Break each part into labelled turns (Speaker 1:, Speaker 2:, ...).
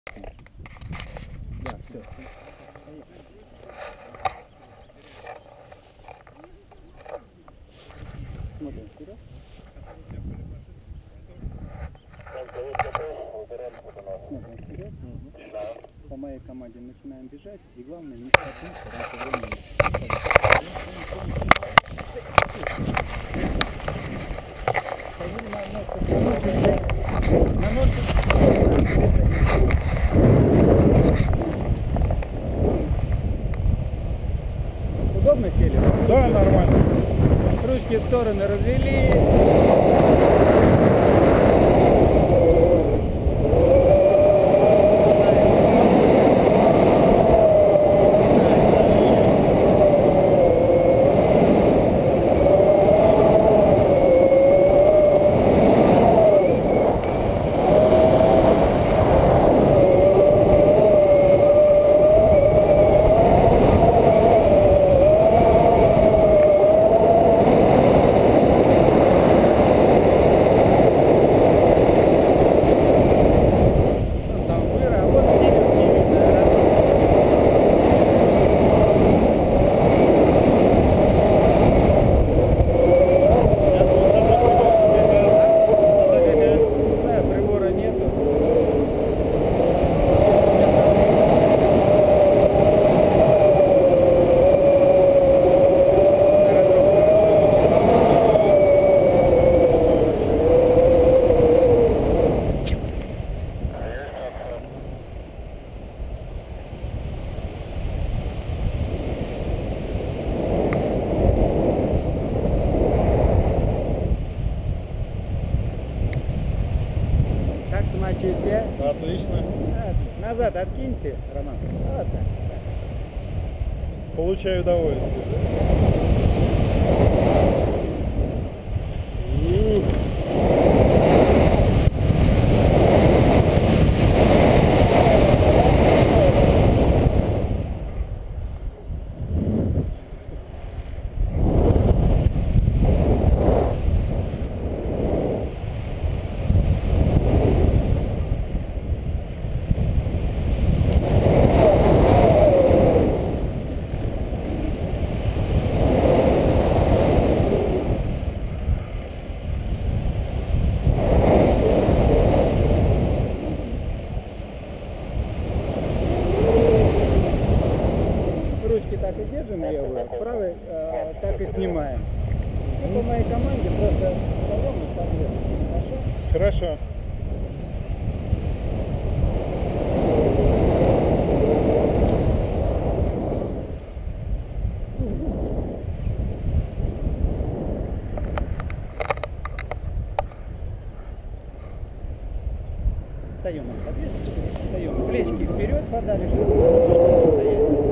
Speaker 1: Да, все. Смотрим вперед. Смотрим вперед. По моей команде начинаем бежать. И главное не споткнуться раньше времени. На ножку. Удобно сели?
Speaker 2: Да, нормально.
Speaker 1: Ручки в стороны развели. Смотрите.
Speaker 2: Отлично.
Speaker 1: Назад откиньте, Роман. Вот так.
Speaker 2: Получаю удовольствие.
Speaker 1: Ручки так и держим левую, правой так и снимаем. И по моей команде просто встаем и подводим. Хорошо?
Speaker 2: Хорошо.
Speaker 1: Встаем на подвесочку, встаем плечики вперед подали, чтобы стоять.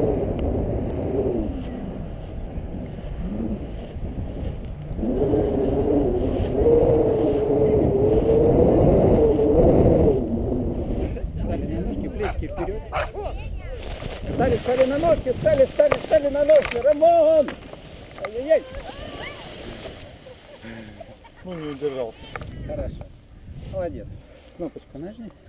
Speaker 1: Плечики вперед. Встали на ножки, встали на ножки. Рамон! Ай-яй-яй!
Speaker 2: Ну, не удержался.
Speaker 1: Хорошо. Молодец. Кнопочку нажми.